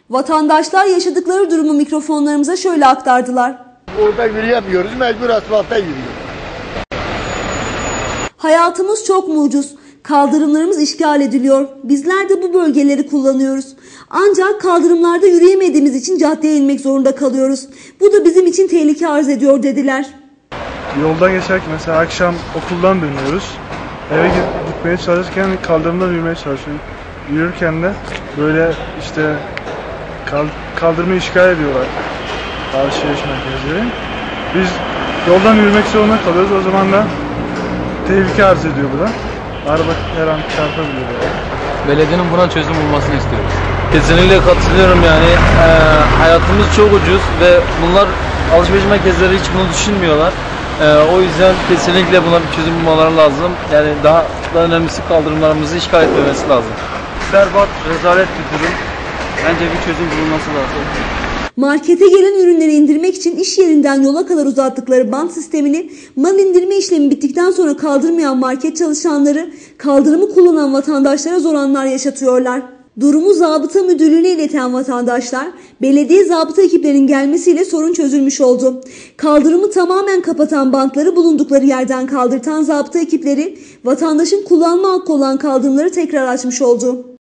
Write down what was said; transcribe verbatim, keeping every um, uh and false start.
Vatandaşlar yaşadıkları durumu mikrofonlarımıza şöyle aktardılar. Orada yürüyemiyoruz, mecbur asfalta yürüyoruz. Hayatımız çok mu ucuz? Kaldırımlarımız işgal ediliyor. Bizler de bu bölgeleri kullanıyoruz. Ancak kaldırımlarda yürüyemediğimiz için caddeye inmek zorunda kalıyoruz. Bu da bizim için tehlike arz ediyor dediler. Yolda geçerken mesela akşam okuldan dönüyoruz. Eve gitmeye çalışırken kaldırımdan yürümeye çalışıyorum. Yürürken de böyle işte kaldırımı işgal ediyorlar alışveriş merkezleri. Biz yoldan yürümek zorunda kalıyoruz. O zaman da tehlike arz ediyor bu da. Araba her an çarpabiliyor. Belediyenin buna çözüm bulmasını istiyoruz. Kesinlikle katılıyorum yani. E, hayatımız çok ucuz ve bunlar alışveriş merkezleri hiç bunu düşünmüyorlar. E, o yüzden kesinlikle buna bir çözüm bulmaları lazım. Yani daha, daha önemlisi kaldırımlarımızı işgal etmemesi lazım. Berbat, rezalet bir durum. Bence bir çözüm bulunması lazım. Markete gelen ürünleri indirmek için iş yerinden yola kadar uzattıkları bant sistemini mal indirme işlemi bittikten sonra kaldırmayan market çalışanları kaldırımı kullanan vatandaşlara zor anlar yaşatıyorlar. Durumu zabıta müdürlüğüne ileten vatandaşlar, belediye zabıta ekiplerinin gelmesiyle sorun çözülmüş oldu. Kaldırımı tamamen kapatan bantları bulundukları yerden kaldırtan zabıta ekipleri vatandaşın kullanma hakkı olan kaldırımları tekrar açmış oldu.